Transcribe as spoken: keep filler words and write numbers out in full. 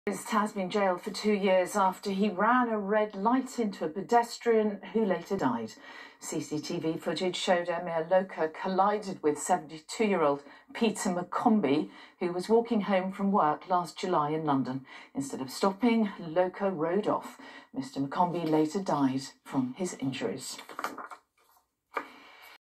Has been jailed for two years after he ran a red light into a pedestrian who later died. C C T V footage showed Emir Loka collided with seventy-two-year-old Peter McCombie, who was walking home from work last July in London. Instead of stopping, Loka rode off. Mister McCombie later died from his injuries.